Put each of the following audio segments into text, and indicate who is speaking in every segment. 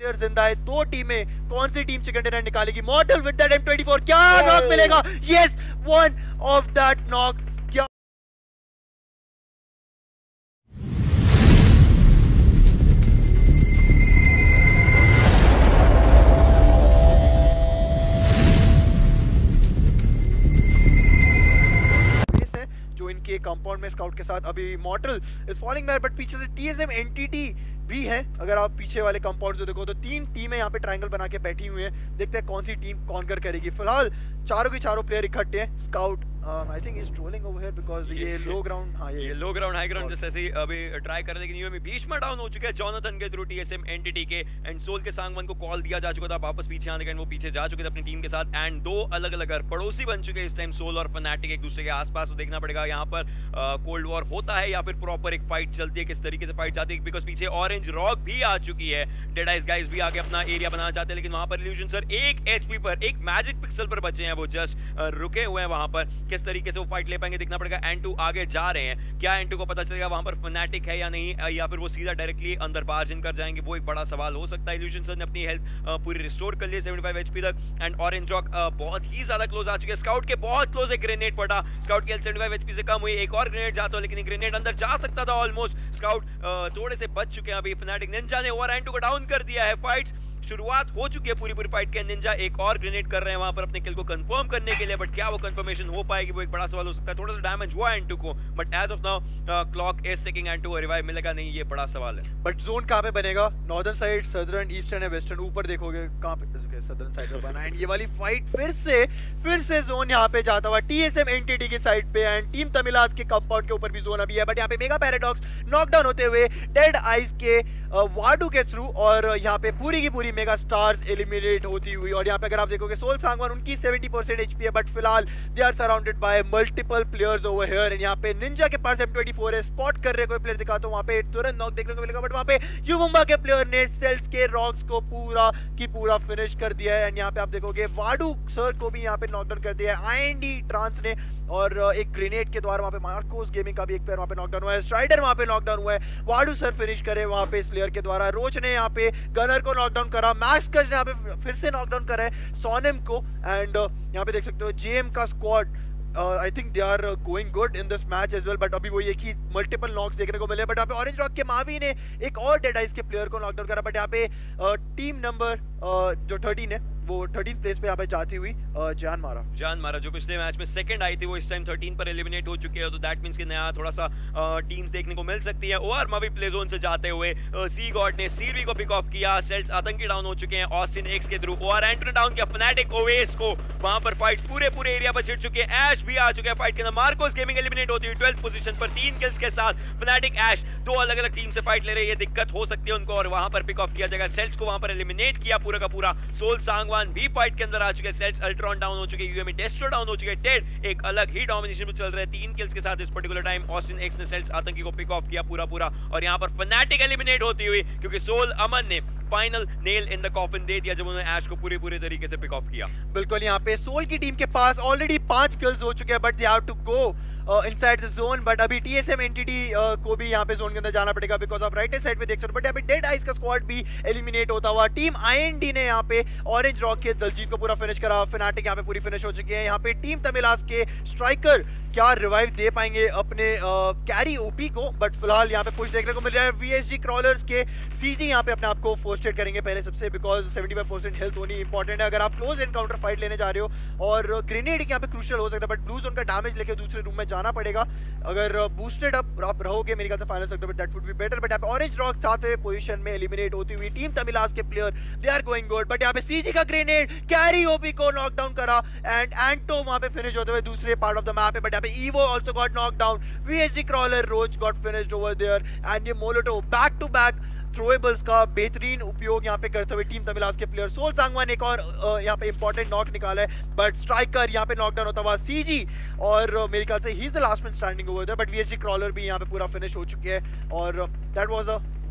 Speaker 1: जिंदा है, दो टीमें, कौन सी टीम चिकन डिनर निकालेगी? मॉर्टल विद दैट M24, क्या नॉक मिलेगा? Yes, one of that knock. क्या जो इनके कंपाउंड में स्काउट के साथ अभी mortal is falling back, but पीछे से TSM एंटिटी भी है। अगर आप पीछे वाले कंपाउंड जो देखो तो तीन टीमें यहाँ पे ट्रायंगल बना के बैठी हुई हैं। देखते हैं कौन सी टीम कॉन्कर करेगी। फिलहाल चारों के चारों प्लेयर इकट्ठे हैं। Scout I think is trolling over here because ये लो ग्राउंड, हां ये
Speaker 2: लो ग्राउंड हाई ग्राउंड जैसे ही अभी ट्राई कर रहे, लेकिन यूएमई भीष्मा डाउन हो चुके हैं जॉनथन के थ्रू TSM एंटिटी के, एंड सोल के सांगवन को कॉल दिया जा चुका था वापस पीछे आने का, एंड वो पीछे जा चुके थे अपनी टीम के साथ, एंड दो अलग-अलग पड़ोसी बन चुके हैं इस टाइम सोल और फनाटिक एक दूसरे के आसपास। तो देखना पड़ेगा यहाँ पर कोल्ड वॉर होता है या फिर प्रॉपर एक फाइट चलती है, किस तरीके से फाइट जाती है, बिकॉज़ पीछे ऑरेंज रॉक भी आ चुकी है। डेड आइज गाइस भी आके अपना एरिया बनाना चाहते हैं, लेकिन वहां पर इल्यूजन सर एक HP पर, एक मैजिक पिक्सल पर बचे हैं, वो जस्ट रुके हुए हैं वहां पर। किस तरीके से वो फाइट ले पाएंगे देखना पड़ेगा। N2 आगे जा रहे हैं, क्या N2 को पता चलेगा वहां पर फनाटिक है या नहीं, या फिर वो सीधा डायरेक्टली अंदर बार्ज इन कर जाएंगे, वो एक बड़ा सवाल हो सकता है। इल्यूजन सर ने अपनी हेल्थ पूरी रिस्टोर कर ली 75 HP तक, एंड ऑरेंज रॉक बहुत ही ज्यादा क्लोज आ चुके हैं। स्काउट के बहुत क्लोज एक ग्रेनेड पड़ा, स्काउट की हेल्थ 75 HP से कम हुई, एक और ग्रेनेड जाता है, लेकिन ग्रेनेड अंदर जा सकता था ऑलमोस्ट। स्काउट थोड़े से बच चुके हैं अभी। फनाटिक निंजा ने और N2 को डाउन कर दिया है। फाइट्स शुरुआत हो चुकी है पूरी पाइट के। निंजा एक और ग्रेनेड कर रहे हैं वहां पर अपने किल को कंफर्म करने के लिए, बट क्या वो कंफर्मेशन हो पाएगी वो एक बड़ा सवाल हो सकता है। थोड़ा सा डैमेज हुआ N2 को, but as of now clock is taking N2 को रिवाइव मिलेगा नहीं, ये बड़ा सवाल है।
Speaker 1: बट जोन कहां पे बनेगा? नॉर्दर्न साइड, सदर्न, ईस्टर्न या वेस्टर्न? ऊपर देखोगे कहां पे सदर्न साइड पर बना, एंड ये वाली फाइट फिर से जोन यहां पे जाता हुआ TSM एंटिटी की साइड पे, एंड टीम तमिलास के कंपाउंड के ऊपर भी जोन अभी है, बट यहां पे मेगा पैराडॉक्स नॉकडाउन होते हुए डेड आइज के वाडू के थ्रू, और यहाँ पे पूरी की पूरी मेगा स्टार्स एलिमिनेट होती हुई। और यहाँ पे अगर आप देखोगे सोल सांगवान उनकी 70% HP है, बट फिलहाल they are surrounded by multiple players over here, and यहाँ पे निंजा के पास M24 है। स्पॉट कर रहे कोई प्लेयर दिखा तो वहाँ पे तुरंत नॉक देखने को मिलेगा, बट वहाँ पे युमुम्बा के प्लेयर ने सेल्स के रॉक्स को पूरा की पूरा फिनिश कर दिया है, एंड यहाँ पे आप देखोगे वाडू सर को भी यहाँ पे नॉकडाउन कर दिया है IND ट्रांस ने, और एक ग्रेनेड के द्वारा वहाँ पे मार्कोस गेमिंग का भी एक प्लेयर वहाँ पे नॉकडाउन हुआ है। स्ट्राइडर वहाँ पे नॉकडाउन हुआ है, वाडू सर फिनिश करे वहाँ पे इस प्लेयर के द्वारा। रोच ने यहाँ पे गनर को नॉकडाउन करा, मैक्स कज ने यहाँ पे फिर से नॉकडाउन करा है सोनम को, एंड यहाँ पे देख सकते हो JM का squad I think they are going good in this match as well, but अभी वो एक ही मल्टीपल नॉक्स देखने को मिले। बट यहाँ पे ऑरेंज रॉक के मावी ने एक और डेड आइज के प्लेयर को नॉकडाउन करा, बट यहाँ पे टीम नंबर जो 13 है वो 13th प्लेस पे यहाँ पे जाती हुई जान मारा
Speaker 2: जो पिछले मैच में सेकंड आई थी, वो इस टाइम 13 पर एलिमिनेट हो चुके हैं, तो दैट मींस कि नया थोड़ा सा टीम्स देखने को मिल सकती है। और मवी प्ले जोन से जाते हुए सी गॉड ने सीवी को पिक ऑफ किया, सेल्स आतंकी डाउन हो चुके हैं ऑस्टिन एक्स के थ्रू, और एंटो ने डाउन किया फनाटिक ओवेस को। वहां पर फाइट्स पूरे एरिया पर छिड़ चुके हैं। ऐश भी आ चुके हैं फाइट के अंदर, मार्कोस गेमिंग एलिमिनेट होती है 12th पोजीशन पर 3 किल्स के साथ। फनाटिक ऐश दो अलग-अलग टीम से फाइट ले रहे हैं, ये दिक्कत हो सकती है उनको, और वहां पर पिक ऑफ किया जाएगा। सेल्स को वहां पर एलिमिनेट किया पूरा का पूरा। सोल सांगवान भी फाइट के अंदर आ चुके हैं, सेल्स अल्ट्रॉन डाउन हो चुके हैं, यूएमई डेस्ट्रो डाउन हो चुके हैं, टेड एक अलग ही डोमिनेशन में चल रहे हैं 3 किल्स के साथ इस पर्टिकुलर टाइम। ऑस्टिन एक्स ने सेल्स आतंकी को पिक ऑफ किया पूरा, और यहां पर फनाटिक एलिमिनेट होती हुई, क्योंकि सोल अमन ने final nail in the coffin दे दिया जब उन्होंने ऐश को पूरे तरीके से पिक ऑफ किया।
Speaker 1: बिल्कुल, यहाँ पे सोल की टीम के पास ऑलरेडी 5 किल्स हो चुके हैं, but they have to go inside the zone. But अभी TSM एंटिटी को भी यहाँ पे जोन के अंदर जाना पड़ेगा, बिकॉज ऑफ राइट साइड पे देख सकते हो। बट यहाँ पे डेड आइज का स्क्वाड भी एलिमिनेट होता हुआ। टीम IND ने यहाँ पे ऑरेंज रॉक के दलजीत को पूरा फिनिश करा, फनाटिक यहाँ पे पूरी फिनिश हो चुकी है। यहाँ पे टीम तमिलास के स्ट्राइकर क्या रिवाइव दे पाएंगे अपने कैरी ओपी को, बट फिलहाल यहाँ पे पुश देखने को मिल रहा है। VSG क्रॉलर्स के CG यहाँ पे अपने आप को फोर्स्टेड करेंगे पहले सबसे, बिकॉज 75% हेल्थ होनी इंपॉर्टेंट है अगर आप क्लोज एनकाउंटर फाइट लेने जा रहे हो, और ग्रेनेड यहाँ पे क्रूशियल हो सकता है, बट ब्लू जोन का डैमेज लेके दूसरे रूम में जाना पड़ेगा। अगर बूस्टेड अप आप रहोगे मेरे ख्याल से final sector, but that would be better. But यहाँ पे ऑरेंज रॉक 7वें पोजीशन में एलिमिनेट होती हुई। टीम तमिलास के player they are going good, but यहाँ पे CG का ग्रेनेड कैरी ओपी को नॉकडाउन करा, एंड एंटो वहां पे फिनिश होते हुए दूसरे पार्ट ऑफ द मैप है। बट यहाँ पे Evo also got knock down, VSG Crawler Rose got finished over there, and ये molotov back to back throwables का बेहतरीन उपयोग यहाँ पे करते हुए टीम तमिलास के प्लेयर। सोल सांगवान एक और यहाँ पे इंपॉर्टेंट नॉक निकाला है, बट स्ट्राइकर यहाँ पे नॉकडाउन होता हुआ CG, और मेरे ख्याल से he is the last man standing over there, but VSG Crawler भी यहाँ पे पूरा फिनिश हो चुके हैं, और that was a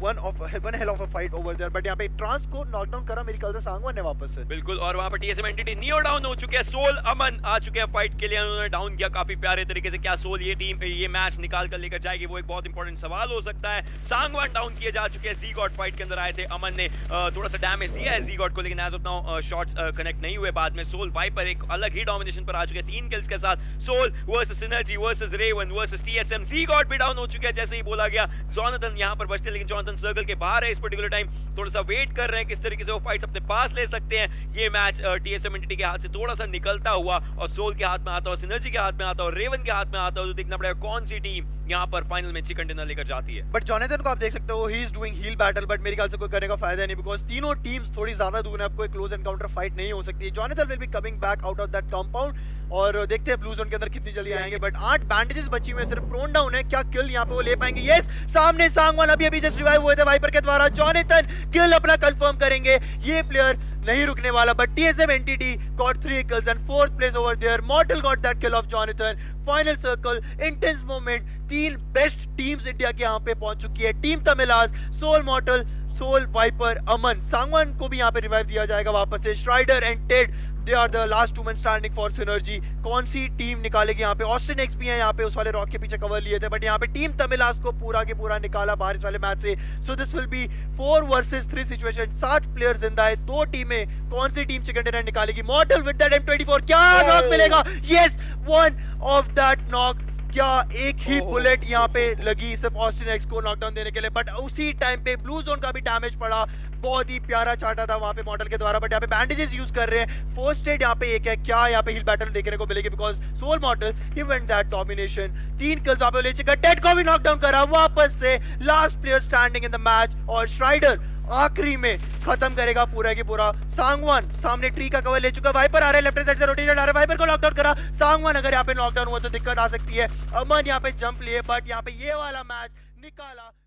Speaker 1: one hell of a fight over there, but यहाँ पे ट्रांस को नॉकडाउन करा मेरी ख्याल से सांगवान ने वापस से।
Speaker 2: बिल्कुल, और वहां पर टीएसएम एंटिटी नियो डाउन हो चुके हैं, सोल अमन आ चुके हैं फाइट के लिए, उन्होंने डाउन किया काफी प्यारे तरीके से। क्या सोल ये मैच निकाल कर लेकर जाएगी, वो एक बहुत इंपॉर्टेंट सवाल हो सकता है। सांगवान डाउन किए जा चुके हैं, जी गॉड फाइट के अंदर आए थे, अमन ने थोड़ा सा डैमेज दिया है जी गॉड को, लेकिन as of now shots connect नहीं हुए। बाद में सोल वाइपर एक अलग ही डोमिनेशन पर आ चुके हैं 3 किल्स के साथ। Soul versus Synergy versus Raven versus TSM, G God भी डाउन हो चुके हैं जैसे ही बोला गया। जोनाथन यहां पर बचते हैं, लेकिन जोनाथन सर्कल के बाहर है इस पर्टिकुलर टाइम, थोड़ा सा वेट कर रहे हैं किस तरीके से वो फाइट्स अपने पास ले सकते हैं। ये मैच टीएसएम एंटिटी के हाथ से थोड़ा सा निकलता हुआ और सोल के हाथ में आता हो, सिनर्जी के हाथ में आता हो, रेवन के हाथ में आता हो, तो देखना पड़ेगा कौन सी टीम यहाँ पर फाइनल में चिकन डिनर लेकर जाती है।
Speaker 1: बट जोनाथन को आप देख सकते हो, he is doing heal battle, but मेरे ख्याल से कोई करने का फायदा नहीं, बिकॉज तीनों टीम्स थोड़ी ज्यादा दूर है, अब कोई क्लोज एनकाउंटर फाइट नहीं हो सकती है। Jonathan will be coming back out of that compound, और देखते हैं ब्लू जोन के अंदर कितनी जल्दी आएंगे। बट 8 बैंडेजेस बची हुई है, सिर्फ प्रोन डाउन है, क्या किल यहाँ पे वो ले पाएंगे? यस, सामने सांगवान अभी जस्ट रिवाइव हुए थे वाइपर के द्वारा, जोनाथन किल अपना कंफर्म करेंगे, ये प्लेयर नहीं रुकने वाला। But TSM Entity got 3 kills and 4th place over there. Mortal got that kill of Jonathan. Final circle, intense moment. 3 best teams India के यहाँ पे पहुंच चुकी है, team Tamilas, Soul Mortal, Soul Viper, Aman. Sangwan को भी यहाँ पे रिवाइव दिया जाएगा वापस से। Shrider and Ted, they are the last 2 men standing for Synergy. कौन सी टीम निकालेगी यहाँ पे? ऑस्टिन एक्स भी है यहाँ पे, उस वाले रॉक के पीछे कवर लिए थे, बट यहाँ पे टीम तमिलास को पूरा के पूरा निकाला बाहर इस वाले मैच से। So this will be 4 versus 3 situation, 7 player जिंदा है, 2 टीमें। कौन सी टीम चिकन डिनर निकालेगी? मॉर्टल विद दैट M24, क्या नॉक मिलेगा? Yes, one of that knock. क्या एक ही बुलेट यहाँ पे लगी सिर्फ ऑस्टिन एक्स को नॉकडाउन देने के लिए, बट उसी टाइम पे ब्लू जोन का भी डैमेज पड़ा। बहुत ही प्यारा चाटा था वहां पे मॉडल के द्वारा, बट यहाँ पे बैंडेजेस यूज कर रहे हैं। फर्स्ट एड यहाँ पे एक है, क्या यहाँ पे हिल बैटल देखने को मिलेगी? Because Soul Mortal he went that domination. 3 kills वहां पे ले चुका, टेड को भी नॉकडाउन करा वापस से। Last player standing in the match, और श्राइडर आखिरी में खत्म करेगा पूरा की पूरा। सांगवान सामने ट्री का कवर ले चुका, वाइपर आ रहा है लेफ्ट साइड से, रोटेशन आ रहा है, वाइपर को नॉकडाउन करा। सांगवान अगर यहाँ पे नॉकडाउन हुआ तो दिक्कत आ सकती है। अमन यहाँ पे जंप लिए, बट यहाँ पे ये वाला मैच निकाला।